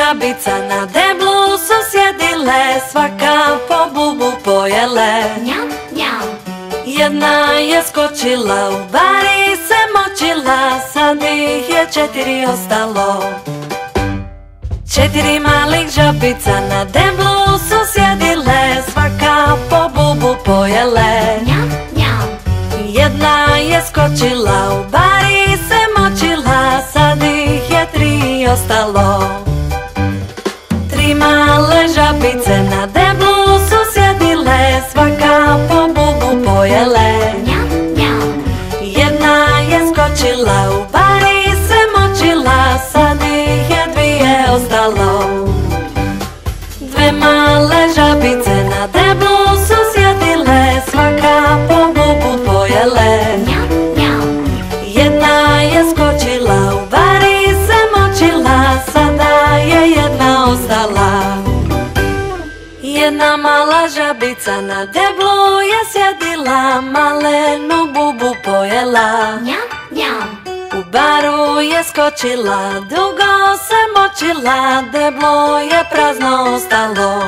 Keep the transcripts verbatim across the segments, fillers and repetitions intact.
žabica na deblu su sjedile, svaka po bubu pojele. Njam, njam. Jedna je skočila, u bari se močila, sad ih je četiri ostalo. Četiri malih žabica na deblu su sjedile, svaka po bubu pojele. Njam, njam. Jedna je skočila, u bari se močila, sad ih je tri ostalo. Tri male žabice na deblu su sjedile, svaka po bubu pojele. Njam, njam. Jedna je skočila, u bari se močila, sad ih je dvije ostalo. Dve male žabice na deblu su sjedile, svaka po bubu pojele. Njam, njam. Jedna je skočila, u bari se močila, sada je jedna ostala. Jedna mala žabica na deblu je sjedila, malenu bubu pojela. Njam, njam. U baru je skočila, dugo se močila, deblo je prazno ostalo.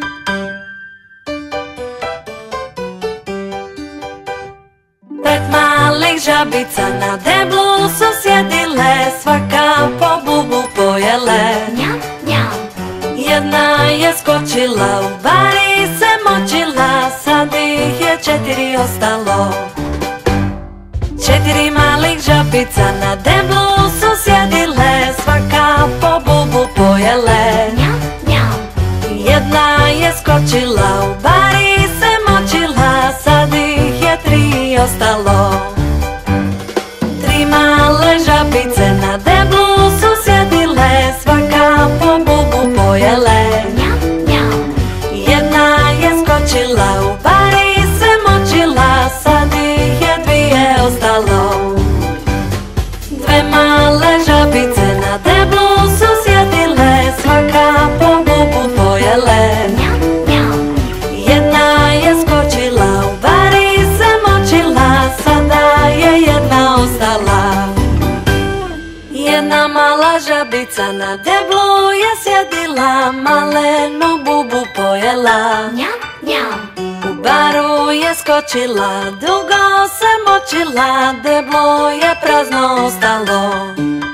Pet malih žabica na deblu su sjedile, svaka po bubu pojele. Njam, njam. Jedna je skočila, u bari se močila, sad ih je četiri ostalo. Četiri malih žabica na deblu su sjedile, svaka po bubu pojele. Njam, njam. Jedna je skočila, u bari se močila, sad ih je tri ostalo. Tri male žabice na deblu su sjedile, svaka po bubu pojele. Njam, njam. Jedna je skočila, u bari se močila, sad ih je dvije ostalo. Dve male žabice na deblu su sjedile, svaka po bubu pojele. Njam, njam. Jedna je skočila, u bari se močila, sada je jedna ostala. Jedna mala žabica na deblu je sjedila, malenu bubu pojela. Njam, njam. U baru je skočila, dugo se močila, deblo je prazno ostalo.